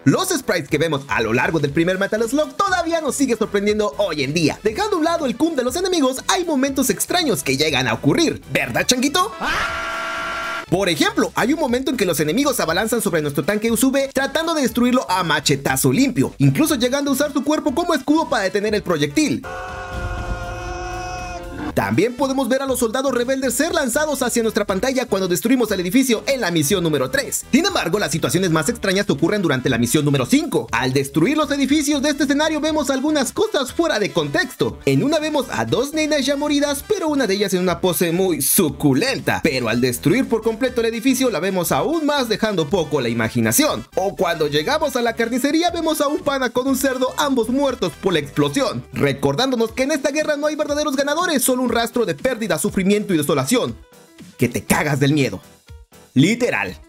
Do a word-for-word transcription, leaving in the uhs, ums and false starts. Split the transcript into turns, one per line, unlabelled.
Los sprites que vemos a lo largo del primer Metal Slug todavía nos sigue sorprendiendo hoy en día. Dejando a un lado el C U M de los enemigos, hay momentos extraños que llegan a ocurrir, ¿verdad, changuito? Por ejemplo, hay un momento en que los enemigos se abalanzan sobre nuestro tanque U S B tratando de destruirlo a machetazo limpio, incluso llegando a usar su cuerpo como escudo para detener el proyectil. También podemos ver a los soldados rebeldes ser lanzados hacia nuestra pantalla cuando destruimos el edificio en la misión número tres. Sin embargo, las situaciones más extrañas ocurren durante la misión número cinco. Al destruir los edificios de este escenario vemos algunas cosas fuera de contexto. En una vemos a dos nenas ya moridas, pero una de ellas en una pose muy suculenta. Pero al destruir por completo el edificio la vemos aún más, dejando poco la imaginación. O cuando llegamos a la carnicería vemos a un pana con un cerdo, ambos muertos por la explosión, recordándonos que en esta guerra no hay verdaderos ganadores, solo un rastro de pérdida, sufrimiento y desolación, que te cagas del miedo. Literal.